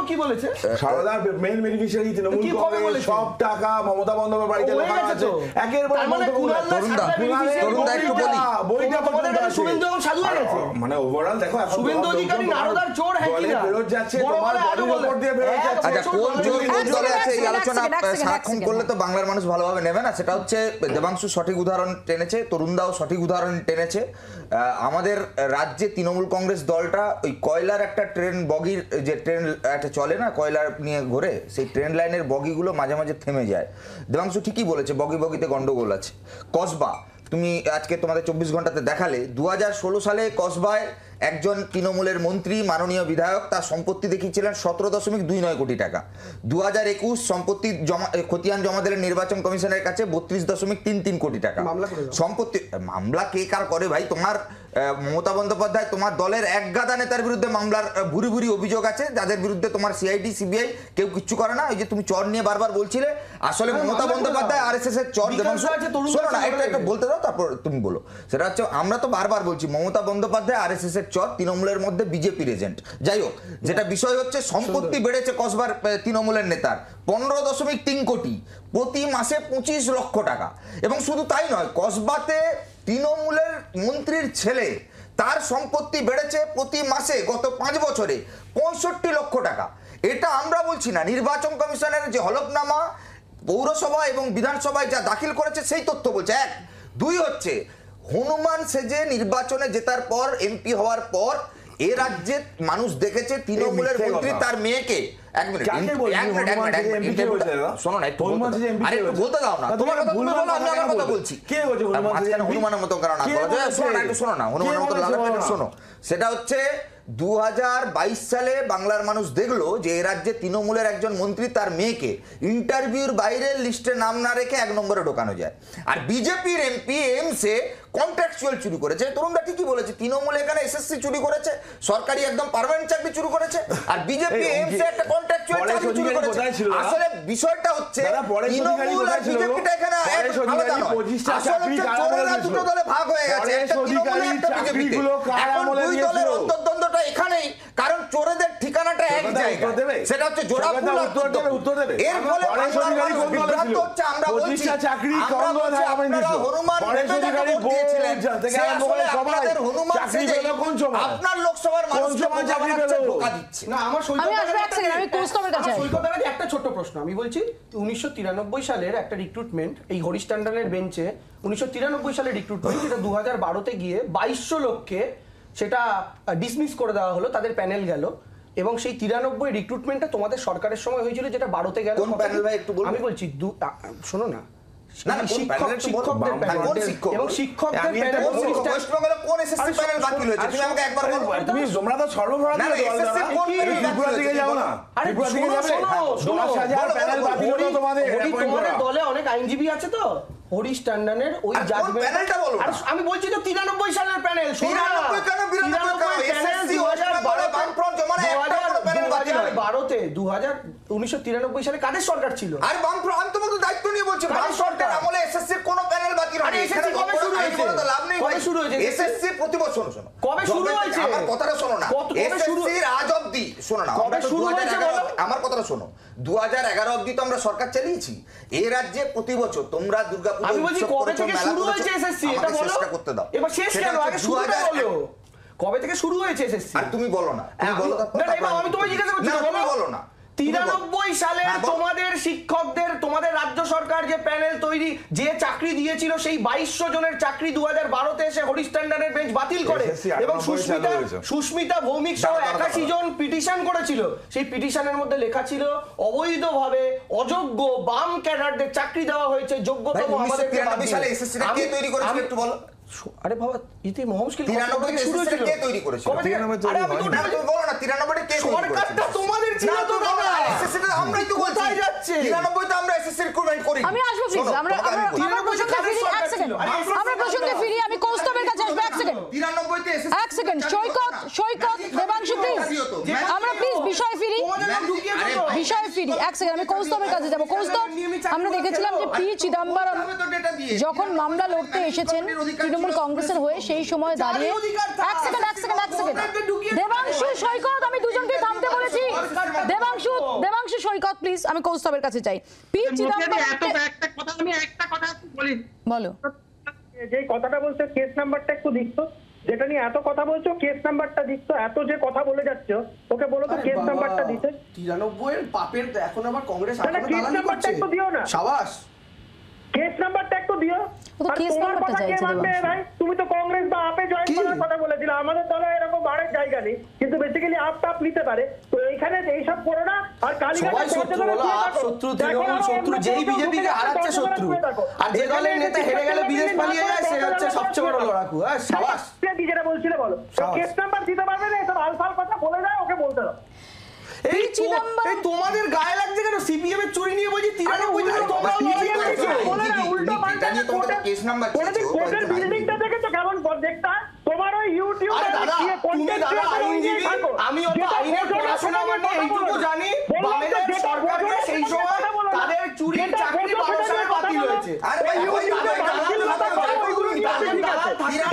কি বলেছে? সারদার main beneficiary Trinamool Congress, সব টাকা মমতা বন্দ্যোপাধ্যায়ের বাড়িতে লেখা আছে। একের পর তরুণদা একটু বলি, বইটা তোমাদের কাছে শুভেন্দু এখন সাধু হয়ে গেছে। মানে ওভারঅল দেখো এখন শুভেন্দু অধিকারী নারদার চোর হ্যাঁ কি না বেরোত যাচ্ছে, তোমার বডির উপর দিয়ে বেরোত যাচ্ছে। আচ্ছা কোন জোর কোন দলে আছে এই আলোচনা সারাক্ষণ করলে তো বাংলার মানুষ ভালোভাবে নেবে না। সেটা হচ্ছে দেবাংশু সঠিক উদাহরণ টেনেছে, তরুণদাও সঠিক উদাহরণ টেনেছে। আমাদের রাজ্যে তৃণমূল কংগ্রেস দলটা ওই কয়লার একটা ট্রেন বগির যে ট্রেন একটা চলে না কয়লার নিয়ে ঘোরে, সেই ট্রেন লাইনের বগিগুলো মাঝে মাঝে থেমে যায়। দেবাংশু ঠিকই বলেছে, বগিতে গন্ডগোল আছে। কসবা তুমি আজকে তোমাদের 24 ঘন্টাতে দেখালে 2016 সালে কসবায় একজন তৃণমূলের মন্ত্রী মাননীয় বিধায়ক তার সম্পত্তি দেখিয়েছিলেন 17.29 কোটি টাকা। 2021 সম্পত্তি খতিয়ান জমা দিলেন নির্বাচন কমিশনের কাছে 32.33 কোটি টাকা। সম্পত্তি মামলা কে কার করে ভাই? তোমার মমতা বন্দ্যোপাধ্যায় তোমার দলের এক গাদা নেতার বিরুদ্ধে মামলার ভুরি ভুরি অভিযোগ আছে, যাদের বিরুদ্ধে তোমার সিআইডি সিবিআই কেউ কিচ্ছু করে না। ওই যে তুমি চর নিয়ে বারবার বলছিলে, আসলে মমতা বন্দ্যোপাধ্যায় আরএসএস এর চর। শোনো না, একটা বলতে দাও তারপর তুমি বলো। সেটা হচ্ছে আমরা তো বারবার বলছি মমতা বন্দ্যোপাধ্যায় আরএসএস এর চর, তৃণমূলের মধ্যে বিজেপি এজেন্ট। যাই হোক, যেটা বিষয় হচ্ছে সম্পত্তি বেড়েছে কসবার তৃণমূলের নেতার 15.3 কোটি, প্রতি মাসে 25 লক্ষ টাকা। এবং শুধু তাই নয়, কসবাতে তৃণমূলের মন্ত্রীর ছেলে তার সম্পত্তি বেড়েছে প্রতি মাসে গত 5 বছরে 65 লক্ষ টাকা। এটা আমরা বলছি না, নির্বাচন কমিশনের যে হলফনামা পৌরসভা এবং বিধানসভায় যা দাখিল করেছে সেই তথ্য বলছে। 1, 2 হচ্ছে হনুমান সেজে নির্বাচনে জেতার পর এমপি হওয়ার পর এ রাজ্যে মানুষ দেখেছে তৃণমূলের মন্ত্রী তার মেয়েকে সেটা হচ্ছে 2022 সালে বাংলার মানুষ দেখলো যে এ রাজ্যে তৃণমূলের একজন মন্ত্রী তার মেয়েকে ইন্টারভিউর বাইরের লিস্টে নাম না রেখে 1 নম্বরে ঢোকানো যায়। আর বিজেপির এমপি এমসে কন্ট্রাকচুয়াল চুরি করেছে। তরুণদা ঠিকই বলেছে, তৃণমূল এখানে এসএসসি চুরি করেছে, সরকারি একদম পার্মানেন্ট চাকরি চুরি করেছে, আর বিজেপি এমসে একটা কন্ট্রাকচুয়াল চাকরি চুরি করেছে। আসলে বিষয়টা হচ্ছে তৃণমূল আর বিজেপিটা এখানে আলাদা নয়, আসলে হচ্ছে চোরেরা দুটো দলে ভাগ হয়ে গেছে, একটা তৃণমূল একটা বিজেপিতে। এখন দুই দলের অন্তর্দ্বন্দ্বটা এখানেই, কারণ চোরেদের ঠিকানাটা এক জায়গায়, সেটা হচ্ছে জোড়াফুল আর উত্তর দেবে। এর ফলে বিভ্রান্ত হচ্ছে। আমরা বলছি আপনারা হনুমান দিয়েছিলেন, আপনাদের হনুমান সেজে আপনার লোকসভার মানুষকে বোকা দিচ্ছে। না, আমার সৈকতের একটা ছোট্ট প্রশ্ন আমি বলছি, 1993 সালের একটা রিক্রুটমেন্ট, এই হরিশ ট্যান্ডনের বেঞ্চে 1993 সালের রিক্রুটমেন্ট, যেটা 2012-তে গিয়ে 2200 লোককে সেটা ডিসমিস করে দেওয়া হলো, তাদের প্যানেল গেল। এবং সেই 93 রিক্রুটমেন্টটা তোমাদের সরকারের সময় হয়েছিল, যেটা 12-তে গেল। আমি বলছি শোনো না, শিক্ষকদের প্যানেল এবং শিক্ষকদের প্যানেল ওয়েস্টবেঙ্গলে কোন এসএসসি প্যানেল বাতিল হয়েছে তুমি আমাকে একবার বলো। তুমি তোমরা তো সর্বভারতীয় দল, এসএসসি কোন ত্রিপুরা থেকে যাও না, ত্রিপুরা থেকে যাবে 10,000 প্যানেল বাতিল হলো তোমাদের। তোমাদের দলে অনেক আইনজীবী আছে তো, হরিশ ট্যান্ডনের ওই জাজমেন্ট প্যানেলটা বলো। আমি বলছি তো 93 সালের প্যানেল। 93 কেন 92 এসএসসি ওয়েস্টবেঙ্গলে বামফ্রন্ট জমানে একটা প্যানেল বাতিল হয় 1993 সালে কাদের সরকার ছিল? আরে বামফ্রন্ট, আমি তোমাকে দায়িত্ব নিয়ে বলছি, বাম সরকার আমলে এসএসসি কোন প্যানেল বাতিল হয়নি। এসএসসি কবে শুরু হয়েছে? তো লাভ নেই, কবে শুরু হয়েছে এসএসসি? প্রতি বছর শোনো, কবে শুরু হয়েছে আমার কথাটা শোনো না। এসএসসি আজ অবধি শোনো না, কবে শুরু হয়েছে আমার কথাটা শোনো। 2011 অবধি তো আমরা সরকার চালিয়েছি এই রাজ্যে প্রতি বছর। তোমরা দুর্গাপূজা, আমি বলছি কবে থেকে শুরু হয়েছে এসএসসি, এটা বলো। করতে দাও, এবার শেষ কেন? আগে শুরুটা বলো, কবে থেকে শুরু হয়েছে এসএসসি? আর তুমি বলো না, তুমি বলো। না, আমি তোমায় জিজ্ঞাসা করছি, তুমি বলো না। 93 সালে তোমাদের শিক্ষকদের, তোমাদের রাজ্য সরকার যে প্যানেল তৈরি, যে চাকরি দিয়েছিল, সেই 2200 জনের চাকরি 2012-তে এসে হরিশ ট্যান্ডনের বেঞ্চ বাতিল করে। এবং সুস্মিতা ভৌমিক সহ 81 জন পিটিশন করেছিল। সেই পিটিশনের মধ্যে লেখা ছিল অবৈধভাবে অযোগ্য বাম ক্যাডারদের চাকরি দেওয়া হয়েছে, যোগ্যতম আমাদের। 93 সালে এসএসসি কে তৈরি করেছিল একটু বলো। আরে বাবা, ইতি মহামুশকিল 93 তে শুরু হয়েছিল, কে তৈরি করেছিল? 93 আরে আমি তো বলো না, 93 কে তৈরি করেছিল? সরকারটা তোমাদের ছিল তো দাদা, এসএসসি তে আমরাই তো বলছি যাচ্ছে। 93 তে আমরা এসএসসি রিক্রুটমেন্ট করি। আমি আসবো প্লিজ, আমরা প্রসঙ্গে ফিরি, এক সেকেন্ড আমরা প্রসঙ্গে ফিরি। আমি কৌস্তবের কাছে আসবো, এক সেকেন্ড। 93 তে এসএসসি, এক সেকেন্ড। সৈকত দেবাংশু প্লিজ, আমরা প্লিজ বিষয় ফিরি, এক সেকেন্ড। আমি কৌস্তবের কাছে যাবো। কৌস্তব, আমরা দেখেছিলাম যে পি চিদম্বরম যখন মামলা লড়তে এসেছেন তৃণমূল কংগ্রেসের হয়ে, সেই সময় দাঁড়িয়ে এক সেকেন্ড দেবাংশু, সৈকত, আমি দুজনকে থামতে বলেছি। দেবাংশু দেবাংশু সৈকত প্লিজ, আমি কৌস্তবের কাছে চাই। পি চিদম্বরম আমি একটা কথা বলি, বলো। যে কথাটা বলছো কেস নাম্বারটা একটু দিচ্ছ, যেটা নিয়ে এত কথা বলছো কেস নাম্বারটা দিচ্ছ, এত যে কথা বলে যাচ্ছ ওকে বলো তো কেস নাম্বারটা দিতে। 93 এর পাপের এখন আবার কংগ্রেস না, কেস নাম্বারটা একটু দিও না। সাবাস, কেস নাম্বারটা একটু দিও। ও তো আর কেস তোমার নাম্বারটা কথা কে চাইছে মানবে দেবাংশু। ভাই? তুমি তো কংগ্রেস বা আপে জয়েন করার কথা বলেছিলে। আমাদের দলে এরকম বাড়ের জায়গা নেই, কিন্তু বেসিক্যালি আপ টাপ নিতে পারে। তো এইখানে এইসব করো না। আর সবাই শত্রু বলো, আপ শত্রু, তৃণমূল শত্রু, যেই বিজেপিকে হারাচ্ছে শত্রু, আর যে দলের নেতা হেরে গেলে বিদেশ পালিয়ে যায় সে হচ্ছে সবচেয়ে বড় লড়াকু। হ্যাঁ সাবাস, যেটা বলছিলে বলো। কেস নাম্বার দিতে পারবে না, এসব আলফাল কথা বলে দাও, ওকে বলতে দাও। এই তোমাদের গায়ে লাগছে কেন? সিপিএম এর চুরি নিয়ে বলছি 93 জন তোমরা লড়াই করছো। বলে না, উল্টো এটা নিয়ে তোমাদের কেস নাম্বার চেয়েছো। কোর্টের বিল্ডিংটা দেখেছো কেমন দেখতে হয়? তোমার ওই ইউটিউব আরে দাদা, তুমি দাদা আইনজীবী, আমি অত আইনের পড়াশোনা মানে এইটুকু জানি, বামেদের সরকারকে সেই সময় তাদের চুরির চাকরি 12 সালে বাতিল হয়েছে। আরে ভাই, ওইগুলো